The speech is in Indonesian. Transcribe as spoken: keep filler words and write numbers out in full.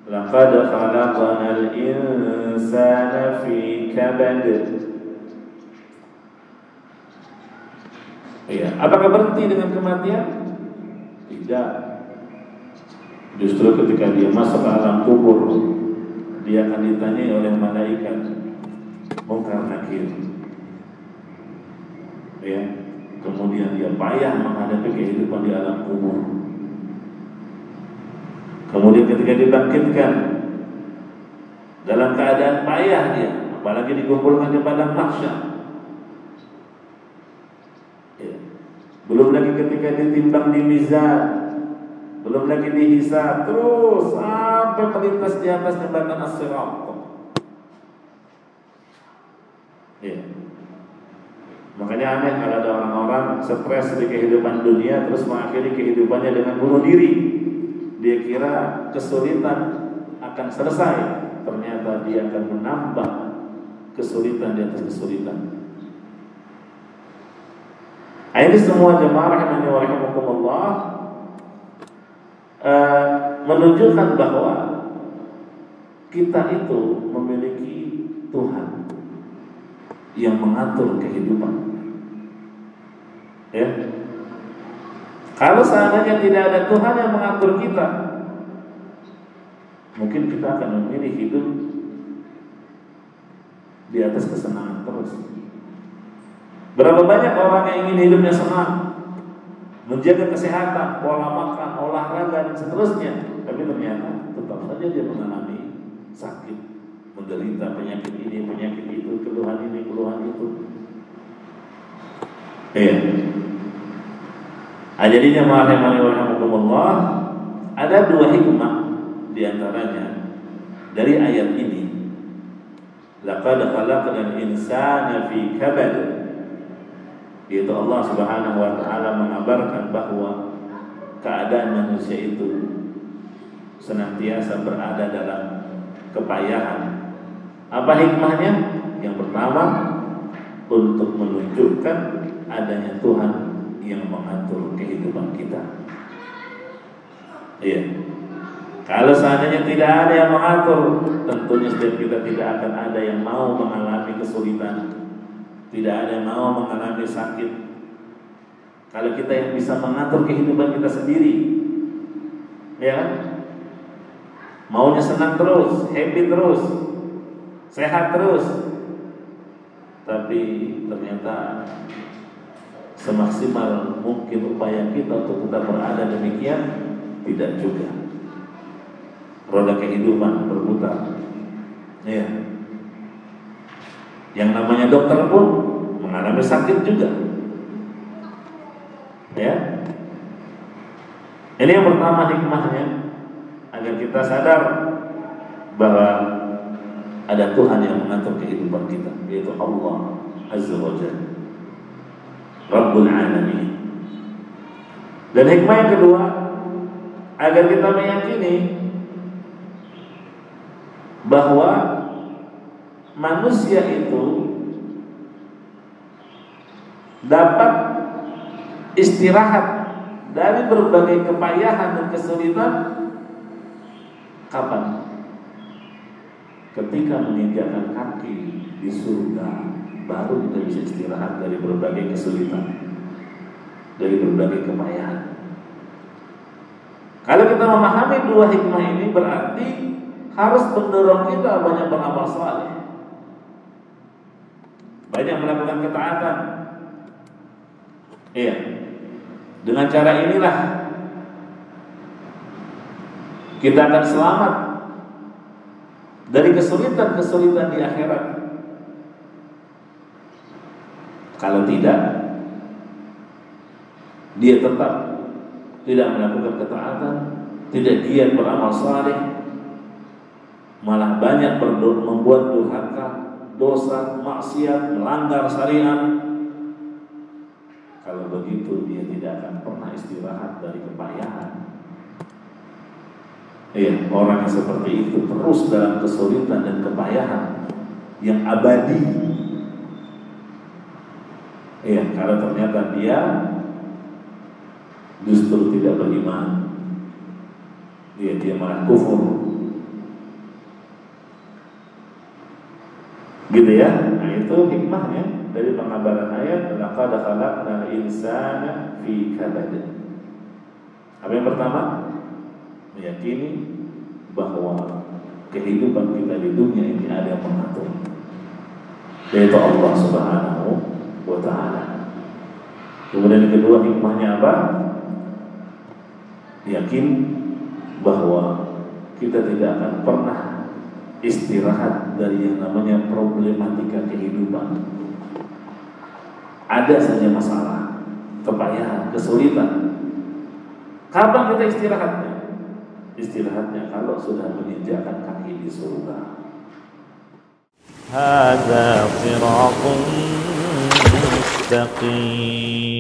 laqad khalaqnal insana fi kabad. Iya, apakah berhenti dengan kematian? Tidak. Justru ketika dia masuk ke alam kubur, dia akan ditanyai oleh malaikat Munkar Nakir. Ya, kemudian dia payah menghadapi kehidupan di alam kubur. Kemudian ketika dibangkitkan dalam keadaan payah dia, apalagi dikumpulkan di padang mahsyar. Ya. Belum lagi ketika ditimbang di mizan, belum lagi dihisab, terus sampai melintas di atas jembatan as-sirat. Ya. Makanya aneh kalau ada orang-orang stres di kehidupan dunia terus mengakhiri kehidupannya dengan bunuh diri. Dia kira kesulitan akan selesai, ternyata dia akan menambah kesulitan di atas kesulitan. Ini semua jemaah rahimani wa rahimakumullah uh, menunjukkan bahwa kita itu memiliki Tuhan yang mengatur kehidupan. Ya. Kalau seandainya tidak ada Tuhan yang mengatur kita, mungkin kita akan memilih hidup di atas kesenangan terus. Berapa banyak orang yang ingin hidupnya senang, menjaga kesehatan, pola makan, olahraga dan seterusnya, tapi ternyata tetap saja dia mengalami sakit, menderita penyakit ini, penyakit itu, keluhan ini, keluhan itu. Iya. Nah, jadinya ma'alaikumullah, ada dua hikmah diantaranya dari ayat ini. Laqad khalaqnal insana fi kabad. Yaitu Allah Subhanahu wa taala mengabarkan bahwa keadaan manusia itu senantiasa berada dalam kepayahan. Apa hikmahnya? Yang pertama, untuk menunjukkan adanya Tuhan yang mengatur kehidupan kita. Iya. Kalau seandainya tidak ada yang mengatur, tentunya setiap kita tidak akan ada yang mau mengalami kesulitan, tidak ada yang mau mengalami sakit. Kalau kita yang bisa mengatur kehidupan kita sendiri, ya, maunya senang terus, happy terus, sehat terus, tapi ternyata semaksimal mungkin upaya kita untuk tetap berada demikian, tidak juga. Roda kehidupan berputar. Ya. Yang namanya dokter pun mengalami sakit juga. Ya. Ini yang pertama hikmahnya, agar kita sadar bahwa ada Tuhan yang mengatur kehidupan kita, yaitu Allah Azza wa Jalla, Rabbul Alamin. Dan hikmah yang kedua, agar kita meyakini bahwa manusia itu dapat istirahat dari berbagai kepayahan dan kesulitan kapan? Ketika menginjakkan kaki di surga, baru kita bisa istirahat dari berbagai kesulitan, dari berbagai kepayahan. Kalau kita memahami dua hikmah ini, berarti harus mendorong kita banyak beramal saleh, banyak melakukan ketaatan. Iya. Dengan cara inilah kita akan selamat dari kesulitan-kesulitan di akhirat. Kalau tidak, dia tetap tidak melakukan ketaatan, tidak giat beramal saleh, malah banyak berdoa, membuat durhaka, dosa, maksiat, melanggar syariat. Kalau begitu dia tidak akan pernah istirahat dari kepayahan. Iya, orang yang seperti itu terus dalam kesulitan dan kepayahan yang abadi. Iya, kalau ternyata dia justru tidak beriman, dia dia malah kufur, Gitu ya. Nah, itu hikmahnya dari pengabaran ayat laqad khalaqnal insana fi kabad. Apa yang pertama? Meyakini bahwa kehidupan kita di dunia ini ada yang mengatur, yaitu Allah Subhanahu wa ta'ala. Kemudian yang kedua, hikmahnya apa? Yakin bahwa kita tidak akan pernah istirahat dari yang namanya problematika kehidupan. Ada saja masalah, kepayahan, kesulitan. Kapan kita istirahatnya? Istirahatnya kalau sudah menginjakkan kaki di surga. Hadza sirathun mustaqim.